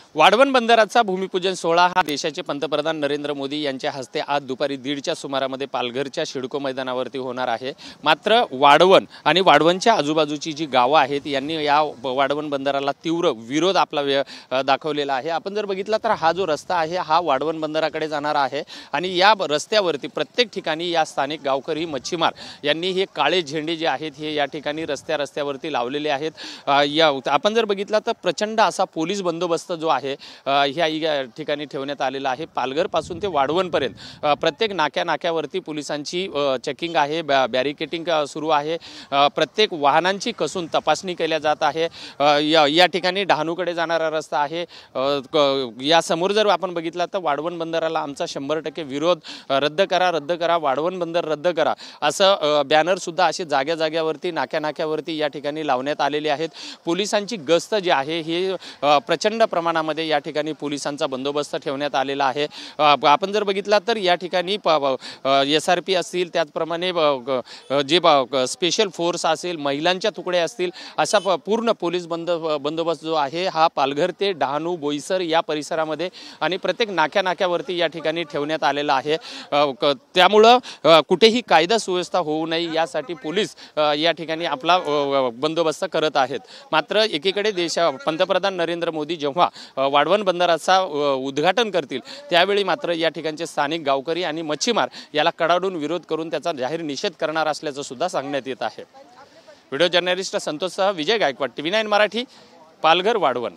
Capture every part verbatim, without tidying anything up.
वाढवण बंदराचा भूमिपूजन सोहळा हा देशाचे पंतप्रधान नरेंद्र मोदी यांच्या हस्ते आज दुपारी दीडच्या सुमारामध्ये पालघरच्या शिडको मैदानावरती होणार आहे। मात्र वाढवण आणि वाढवणच्या आजूबाजूची जी गावं आहेत यांनी या वाढवण बंदराला तीव्र विरोध आपला दाखवलेला आहे। आपण जर बघितला तर हा जो रस्ता आहे हा वाढवण बंदराकडे जाणारा आहे आणि या रस्त्यावरती प्रत्येक ठिकाणी या स्थानिक गावकरी मच्छीमार यांनी हे काळे झेंडे जे आहेत हे या ठिकाणी रस्त्या रस्त्यावरती लावलेले आहेत। या आपण जर बघितला तर प्रचंड असा पोलीस बंदोबस्त जो आहे ह्या ठिकाणी ठेवण्यात आलेला आहे। पालघर पासून ते वाढवण पर्यंत प्रत्येक नाक्या नाक्यावरती पोलिसांची चेकिंग आहे, बॅरिकेटिंग सुरू आहे, प्रत्येक वाहनांची कसून तपासणी केल्या जात आहे। या ठिकाणी डहाणूकडे जाणारा रस्ता आहे। या समोर जर आपण बघितला तर वाढवण बंदराला आमचा शंभर टक्के विरोध, रद्द करा रद्द करा वाढवण बंदर रद्द करा असं बॅनर सुद्धा असे जाग्या जाग्यावरती नाक्या नाक्यावरती या ठिकाणी लावण्यात आलेले आहेत। पोलिसांची गस्त जी आहे हे प्रचंड प्रमाणामध्ये या ठिकाणी पोलिसांचा बंदोबस्त ठेवण्यात आलेला आहे। आपण जर बघितला तर या ठिकाणी एस आर पी असतील, त्याचप्रमाणे जे स्पेशल फोर्स असेल, महिलांच्या तुकडे असतील, असा पूर्ण पोलीस बंद बंदोबस्त जो आहे हा पालघर ते डहाणू बोईसर या परिसरामध्ये आणि प्रत्येक नाक्या नाक्यावरती या ठिकाणी ठेवण्यात आलेला आहे। त्यामुळं कुठेही कायदा सुव्यवस्था होऊ नये यासाठी पोलीस या ठिकाणी आपला बंदोबस्त करत आहेत। मात्र एकीकडे देश पंतप्रधान नरेंद्र मोदी जेव्हा वाढवण बंदराचा उद्घाटन करतील त्यावेळी मात्र या ठिकाणचे स्थानिक गावकरी आणि मच्छीमार याला कडाडून विरोध करून त्याचा जाहीर निषेध करणार असल्याचं सुद्धा सांगण्यात येत आहे। व्हिडिओ जर्नलिस्ट संतोषसह विजय गायकवाड, टीव्ही नाईन मराठी, पालघर वाढवण।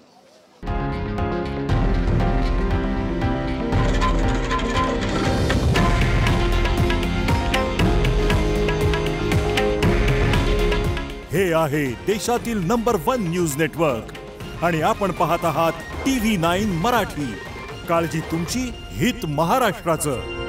हे आहे देशातील नंबर वन न्यूज नेटवर्क आणि आपण पाहत आहात टीव्ही नाईन मराठी। काळजी तुमची, हित महाराष्ट्राचं।